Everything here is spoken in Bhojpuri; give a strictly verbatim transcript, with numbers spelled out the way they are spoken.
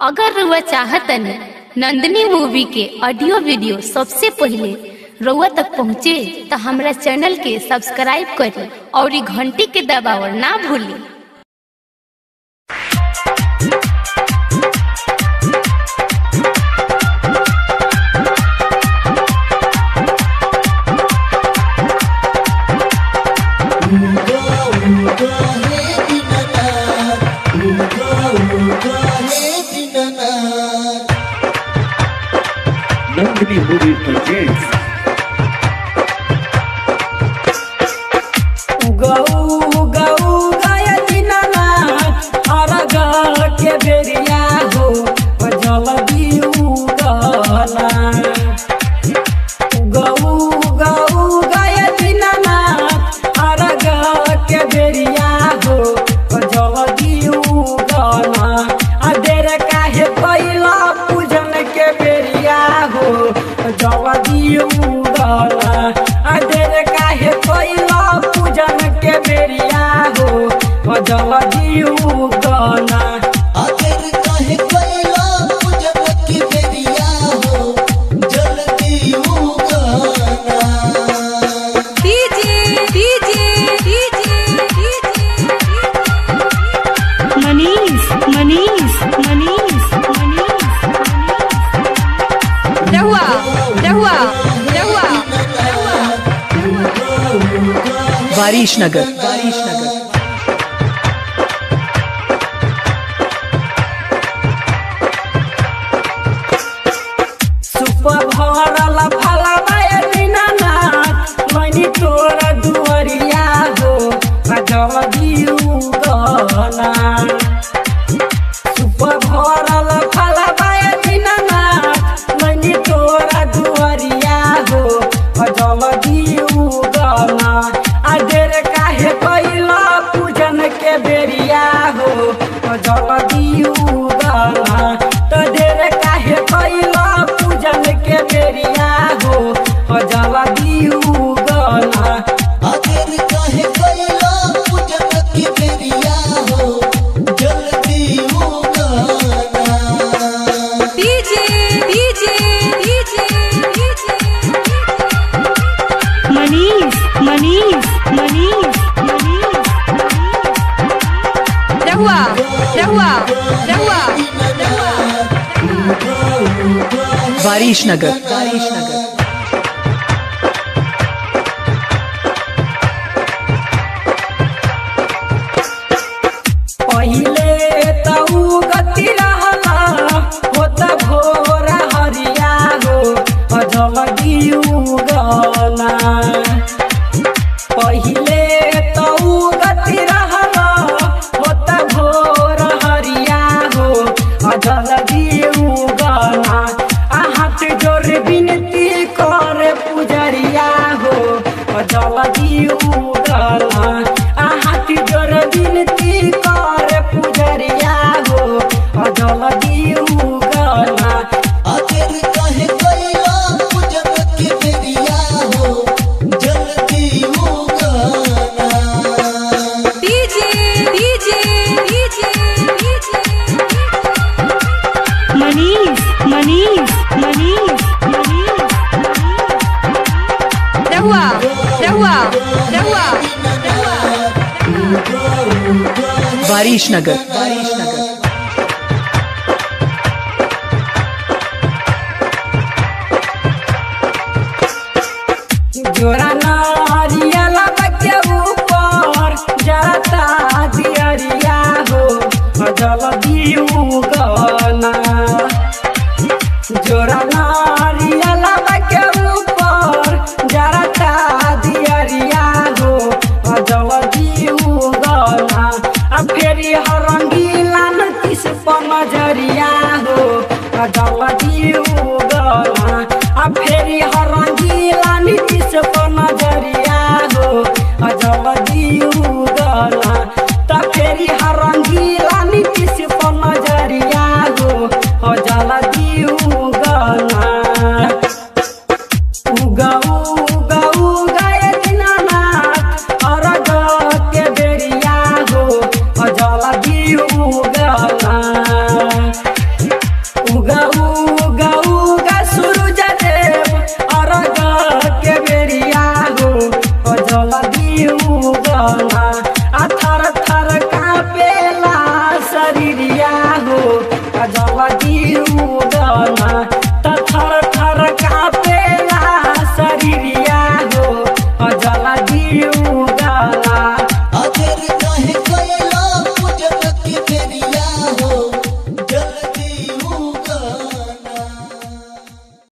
अगर रउआ चाहतनी नंदिनी मूवी के ऑडियो वीडियो सबसे पहले रउआ तक पहुँचे तो हमारा चैनल के सब्सक्राइब करी और घंटी के दबावल ना भूली। नंदिनी मूवी प्रेजेंट्स गऊ गऊ गया दीनानाथ हर गल के बेरिया हो जल दियू गला गऊ गऊ गया दीनानाथ हर गल के बेरिया हो जल दियू गला आ देर काहे कैला पूजन के बेरिया हो जल दियू गला आ देर काहे कैला पूजन के बेरिया हो जल दियू गला आखिर काहे कैला पूजन के बेरिया हो जल दियू गला। DJ DJ DJ Manish Manish Manish Manish रहुआ रहुआ रहुआ वारिश नगर वारिश नगर सुपर भरल फला दीनानाथ मनी तोरा दुआरिया हो जल दियू गला सुपर भरल फला दीनानाथ मनी तोरा दुआरिया हो जल दियू गला आ देर काहे कैला पूजन के बेरिया हो जल दियू गला तो देर काहे कैला पूजन के बेरिया हो जल दियू गला आखिर काहे कैला पूजन के बेरिया हो जल दियू गला। DJ DJ DJ Manish Manish Manish Manish रहुआ रहुआ रहुआ वारिश नगर वारिश नगर पहिले तऊ गति रहला होता भोर हरिया हो जल दियू गला पहिले तऊ गति रहला होता भोर हरिया हो जल दियू गला आ हाथ जोर बिनती कर पुजरिया हो जल दियू गला आ हाथ जोर बिनती कर पुजरिया हो जल दियू गला आखिर काहे कैला पूजन के बेरिया हो जल दियू गला। DJ DJ DJ Manish Manish Manish Manish रहुआ रहुआ रहुआ वारिश नगर वारिश नगर जोरा नारियल के ऊपर जाता दियरिया हो जल दियू गला जोरा नारियल के ऊपर जाता दियरिया हो जल दियू गला आ फेरी हरंगीला नतीस पमजरिया हो जल